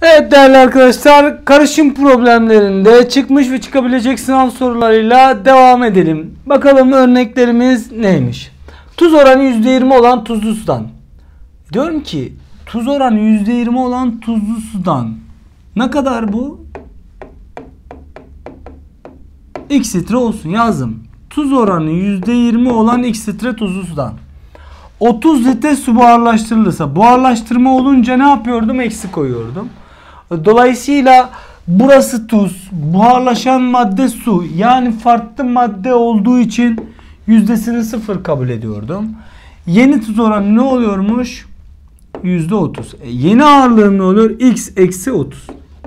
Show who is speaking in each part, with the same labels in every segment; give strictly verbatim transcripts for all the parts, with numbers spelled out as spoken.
Speaker 1: Evet değerli arkadaşlar, karışım problemlerinde çıkmış ve çıkabilecek sınav sorularıyla devam edelim. Bakalım örneklerimiz neymiş? Tuz oranı yüzde yirmi olan tuzlu sudan. Diyorum ki tuz oranı yüzde yirmi olan tuzlu sudan ne kadar bu? X litre olsun, yazdım. Tuz oranı yüzde yirmi olan X litre tuzlu sudan otuz litre su buharlaştırılırsa, buharlaştırma olunca ne yapıyordum? Eksi koyuyordum. Dolayısıyla burası tuz, buharlaşan madde su, yani farklı madde olduğu için yüzdesini sıfır kabul ediyordum. Yeni tuz oranı ne oluyormuş? yüzde otuz. E yeni ağırlığım ne oluyor? X eksi otuz.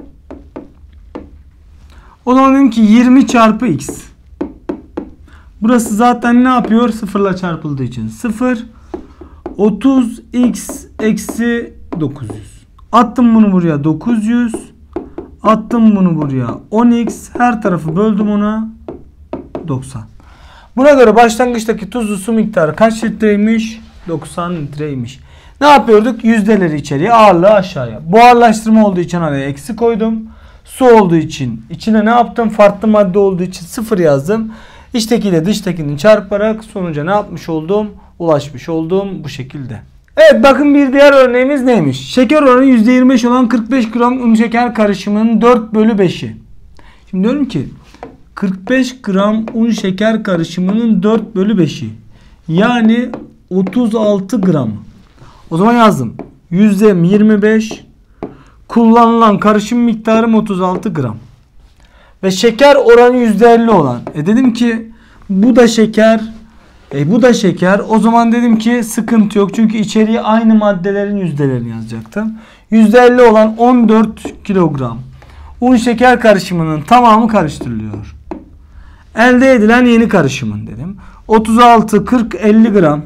Speaker 1: O zaman dedim ki yirmi çarpı X. Burası zaten ne yapıyor? Sıfırla çarpıldığı için sıfır. otuz X eksi dokuz yüz. Attım bunu buraya dokuz yüz. Attım bunu buraya on X. Her tarafı böldüm ona doksan. Buna göre başlangıçtaki tuzlu su miktarı kaç litreymiş? doksan litreymiş. Ne yapıyorduk? Yüzdeleri içeriye, ağırlığı aşağıya. Buharlaştırma olduğu için araya eksi koydum. Su olduğu için içine ne yaptım? Farklı madde olduğu için sıfır yazdım. İçtekiyle dıştakini çarparak sonuca ne yapmış oldum? Ulaşmış oldum bu şekilde. Evet, bakın bir diğer örneğimiz neymiş? Şeker oranı yüzde yirmi beş olan kırk beş gram un şeker karışımının dört bölü beşi. Şimdi diyorum ki kırk beş gram un şeker karışımının dört bölü beşi. Yani otuz altı gram. O zaman yazdım. Yüzdem yirmi beş. Kullanılan karışım miktarım otuz altı gram. Ve şeker oranı yüzde elli olan. E dedim ki bu da şeker. E bu da şeker. O zaman dedim ki sıkıntı yok. Çünkü içeriye aynı maddelerin yüzdelerini yazacaktım. yüzde elli olan on dört kilogram un şeker karışımının tamamı karıştırılıyor. Elde edilen yeni karışımın dedim. otuz altı, kırk, elli gram.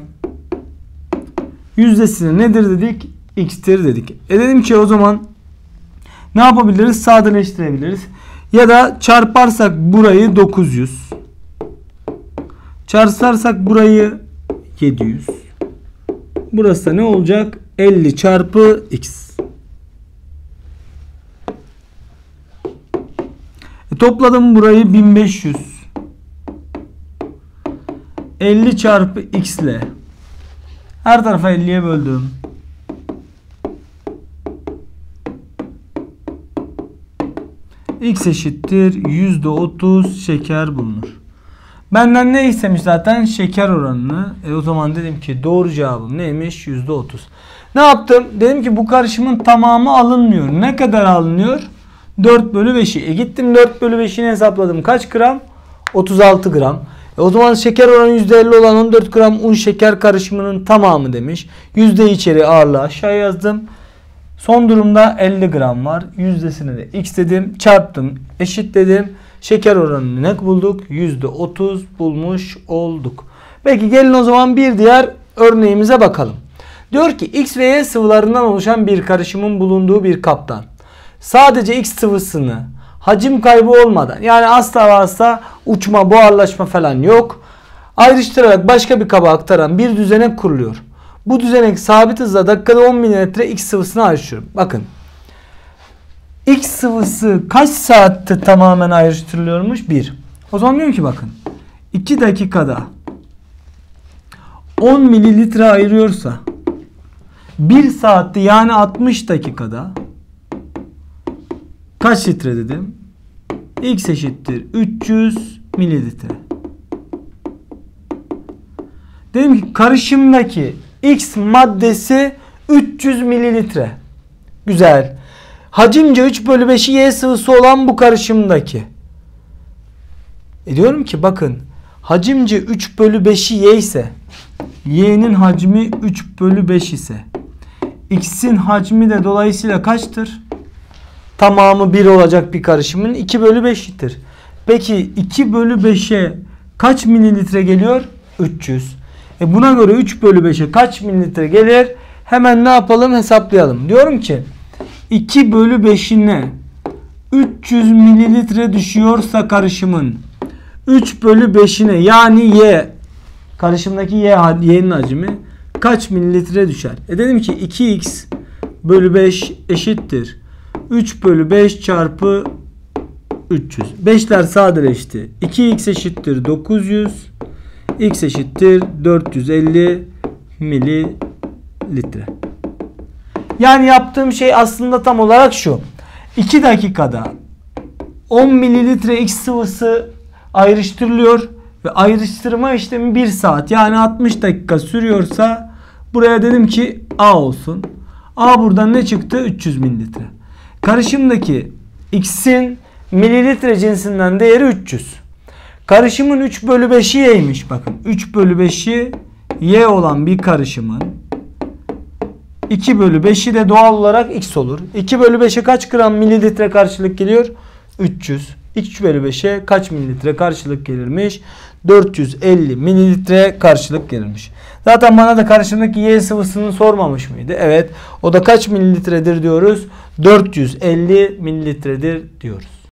Speaker 1: Yüzdesi nedir dedik? X'tir dedik. E dedim ki o zaman ne yapabiliriz? Sadeleştirebiliriz. Ya da çarparsak burayı dokuz yüz. Çarparsak burayı yedi yüz. Burası da ne olacak? elli çarpı X. E topladım burayı bin beş yüz. elli çarpı X ile her tarafa elliye böldüm. X eşittir yüzde otuz şeker bulunur. Benden ne istemiş zaten? Şeker oranını. E o zaman dedim ki doğru cevabım neymiş? yüzde otuz. Ne yaptım? Dedim ki bu karışımın tamamı alınmıyor. Ne kadar alınıyor? dört bölü beşi. E gittim dört bölü beşini hesapladım. Kaç gram? otuz altı gram. E o zaman şeker oranı yüzde elli olan on dört gram un şeker karışımının tamamı demiş. Yüzde içeri, ağırlığı aşağı yazdım. Son durumda elli gram var. Yüzdesini de X dedim. Çarptım. Eşitledim. Şeker oranını ne bulduk? yüzde otuz bulmuş olduk. Peki gelin o zaman bir diğer örneğimize bakalım. Diyor ki X ve Y sıvılarından oluşan bir karışımın bulunduğu bir kaptan sadece X sıvısını hacim kaybı olmadan, yani asla ve asla uçma, buharlaşma falan yok, ayrıştırarak başka bir kaba aktaran bir düzenek kuruluyor. Bu düzenek sabit hızla dakikada on mililitre X sıvısını ayrıştırıyor. Bakın. X sıvısı kaç saatte tamamen ayrıştırılıyormuş? bir. O zaman diyorum ki bakın. iki dakikada on mililitre ayırıyorsa bir saatte, yani altmış dakikada kaç litre dedim? X eşittir üç yüz mililitre. Dedim ki karışımdaki X maddesi üç yüz mililitre. Güzel. Hacimce üç bölü beşi Y sıvısı olan bu karışımdaki. E diyorum ki bakın. Hacimce üç bölü beşi Y ise, Y'nin hacmi üç bölü beş ise, X'in hacmi de dolayısıyla kaçtır? Tamamı bir olacak bir karışımın iki bölü beşidir. Peki iki bölü beşe kaç mililitre geliyor? üç yüz. E buna göre üç bölü beşe kaç mililitre gelir? Hemen ne yapalım? Hesaplayalım. Diyorum ki iki bölü beşine üç yüz mililitre düşüyorsa karışımın üç bölü beşine, yani Y, karışımdaki Y, Y'nin hacmi kaç mililitre düşer? E dedim ki iki X bölü beş eşittir üç bölü beş çarpı üç yüz. beşler sadeleşti. iki x eşittir dokuz yüz. X eşittir dört yüz elli mililitre. Yani yaptığım şey aslında tam olarak şu. iki dakikada on mililitre X sıvısı ayrıştırılıyor ve ayrıştırma işlemi bir saat, yani altmış dakika sürüyorsa buraya dedim ki A olsun. A buradan ne çıktı? üç yüz mililitre. Karışımdaki X'in mililitre cinsinden değeri üç yüz. Karışımın üç bölü beşi Y'ymiş. Bakın üç bölü beşi Y olan bir karışımın iki bölü beşi de doğal olarak X olur. iki bölü beşe kaç gram mililitre karşılık geliyor? üç yüz. üç bölü beşe kaç mililitre karşılık gelirmiş? dört yüz elli mililitre karşılık gelirmiş. Zaten bana da karşımdaki Y sıvısını sormamış mıydı? Evet. O da kaç mililitredir diyoruz? dört yüz elli mililitredir diyoruz.